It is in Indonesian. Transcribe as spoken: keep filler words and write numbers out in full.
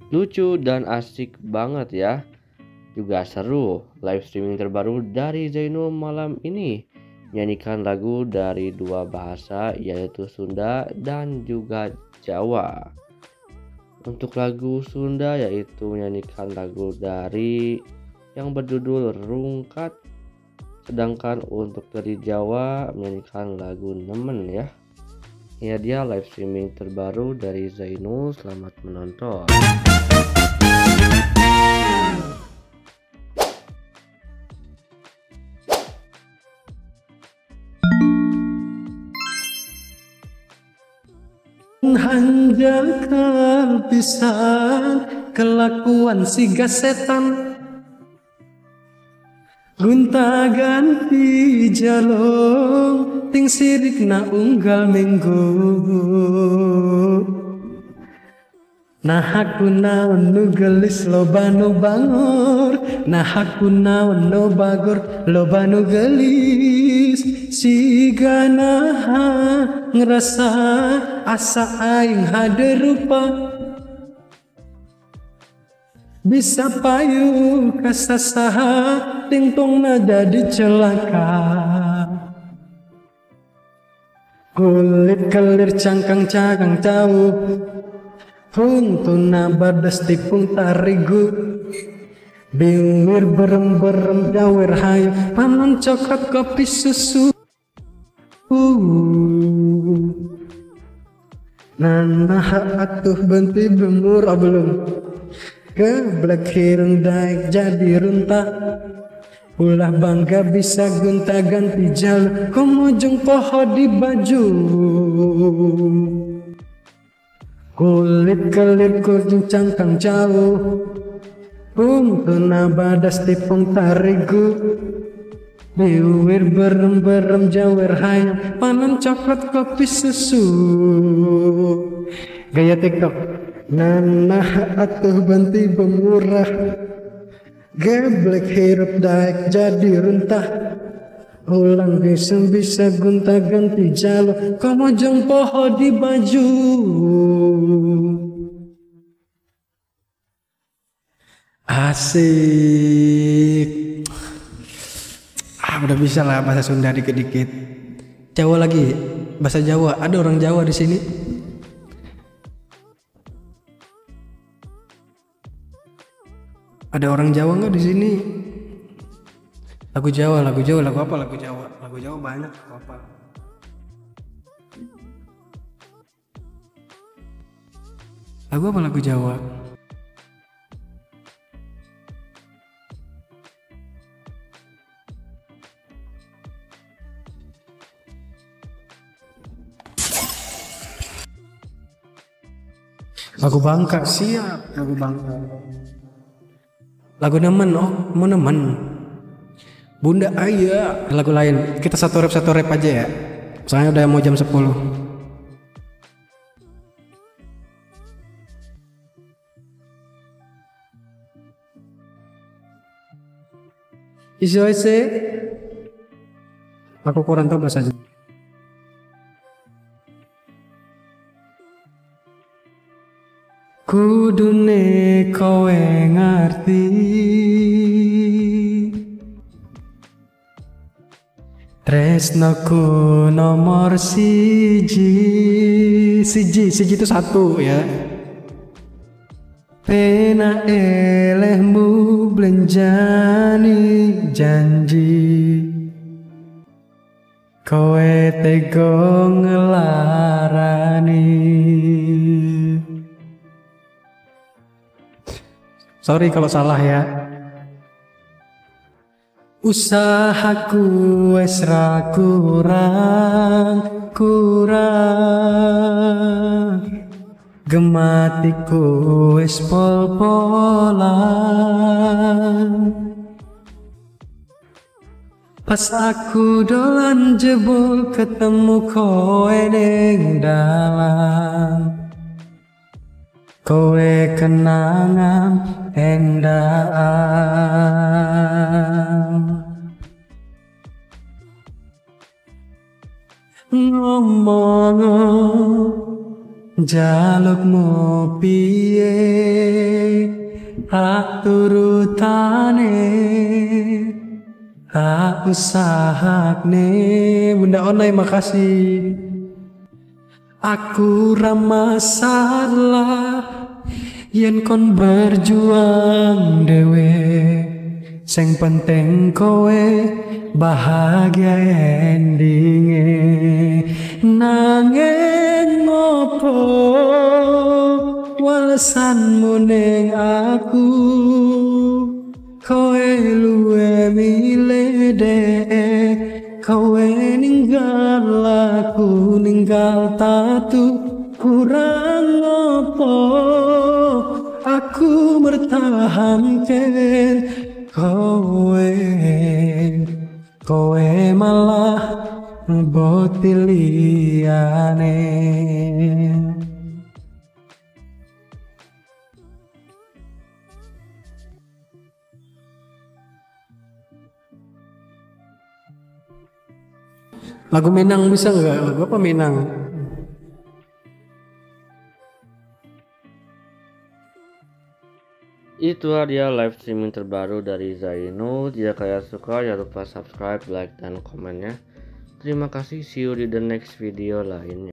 Lucu dan asik banget ya. Juga seru. Live streaming terbaru dari Zainul malam ini menyanyikan lagu dari dua bahasa yaitu Sunda dan juga Jawa. Untuk lagu Sunda yaitu menyanyikan lagu dari yang berjudul Rungkat. Sedangkan untuk dari Jawa menyanyikan lagu Nemen ya. Ini dia live streaming terbaru dari Zainul. Selamat menonton. Hanjakal pisan kelakuan si gasetan, gunta ganti jalong ting sirik na unggal minggu. Nah aku naon nu gelis loba nu bangor, nah aku naon nu bagor loba nu gelis. Siga naha ngerasa asa aing haderupa, bisa payu kasasaha tingtongna jadi celaka. Kulit kelir cangkang cagang jauh, huntuna badas tipung tarigu. Bingwir berem-berem jawer hayu, panon coklat kopi susu. Nah atuh benti bemur oh belum. Geblek hirung daik jadi runtah, ulah bangga bisa gunta ganti jalur, kumujung poho di baju. Kulit kelir kurjung cangkang jauh, untuna badas tipung tarigu. Biwir berem-berem jawer hayam, panen coklat kopi susu. Gaya TikTok. Nanah atuh banti bemurah, geblek hirup daik jadi runtah, ulang bisa bisa gunta ganti jalur, komojong poho di baju. Asik. Ah, udah bisa lah bahasa Sunda dikit-dikit. Jawa lagi, bahasa Jawa. Ada orang Jawa di sini. Ada orang Jawa nggak di sini? Lagu Jawa, lagu Jawa, lagu apa? Lagu Jawa, lagu Jawa banyak. Lagu apa? Lagu apa lagu Jawa? Lagu Bangka, siap. Lagu Bangka. Lagu Nemen, oh mau Nemen. Bunda Ayah. Lagu lain, kita satu rap satu rap aja ya. Soalnya udah mau jam sepuluh. Iso ese. Aku kurang tahu bahasa Jawa. Kudune kowe ngerti, tresnoku nomor siji. Siji, siji itu satu ya. Pena elehmu belenjani janji, kowe tego ngelarani. Sorry kalau salah ya. Usahaku wes ra kurang kurang, gematiku wes pol-polan. Pas aku dolan jebul ketemu kowe ning dalan, kowe kenangan endaan. Ngomong jalukmu piye, hak turutane, hak usahakne. Bunda Onai makasih. Aku ramah salah yen kon berjuang dewe, sing penting kowe bahagia endinge. Nanging ngopo walesanmu ning aku, kowe luwe milih dek, kowe ninggal aku ninggal tatu. Kurang ngopo aku bertahankan kowe, kowe malah ngeboti liyane. Lagu Minang bisa nggak? Lagu apa Minang? Itu dia live streaming terbaru dari Zaino. Jika kalian suka jangan lupa subscribe, like, dan komennya. Terima kasih, see you di the next video lainnya.